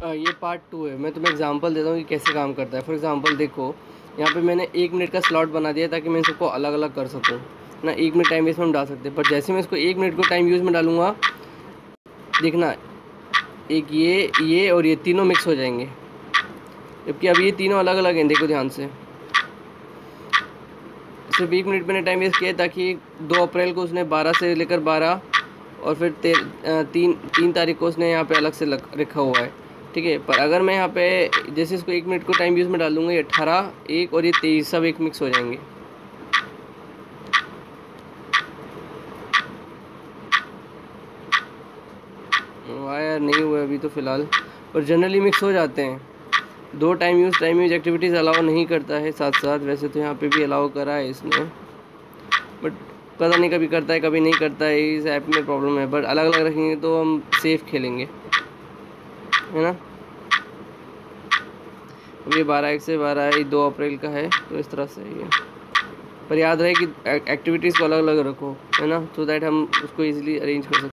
ये पार्ट 2 है। मैं तुम्हें एग्जांपल देता हूँ कि कैसे काम करता है। फॉर एग्जांपल देखो, यहाँ पे मैंने 1 मिनट का स्लॉट बना दिया ताकि मैं सबको अलग अलग कर सकूँ ना। 1 मिनट टाइम वेस्ट में हम डाल सकते हैं, पर जैसे मैं इसको 1 मिनट को टाइम यूज़ में डालूँगा, देखना एक ये और ये तीनों मिक्स हो जाएंगे, जबकि अब ये तीनों अलग अलग हैं। देखो ध्यान से, सिर्फ 1 मिनट मैंने टाइम वेस्ट किया ताकि 2 अप्रैल को उसने 12 से लेकर 12 और फिर 3 तारीख को उसने यहाँ पे अलग से रखा हुआ है, ठीक है। पर अगर मैं यहाँ पे जैसे इसको 1 मिनट को टाइम यूज़ में डालूंगा, ये 18, 1 और ये 23 सब एक मिक्स हो जाएंगे। वायर नहीं हुआ अभी तो फ़िलहाल, पर जनरली मिक्स हो जाते हैं। 2 टाइम यूज़ एक्टिविटीज़ अलाउ नहीं करता है साथ साथ। वैसे तो यहाँ पे भी अलाउ करा है इसने, बट पता नहीं कभी करता है कभी नहीं करता है। इस ऐप में प्रॉब्लम है, बट अलग अलग रखेंगे तो हम सेफ खेलेंगे, है ना। अब ये 12/1 से 12 2 अप्रैल का है, तो इस तरह से ये। पर याद रहे कि एक्टिविटीज़ को अलग अलग रखो, है ना, सो दैट हम उसको ईजिली अरेंज कर सकते हैं।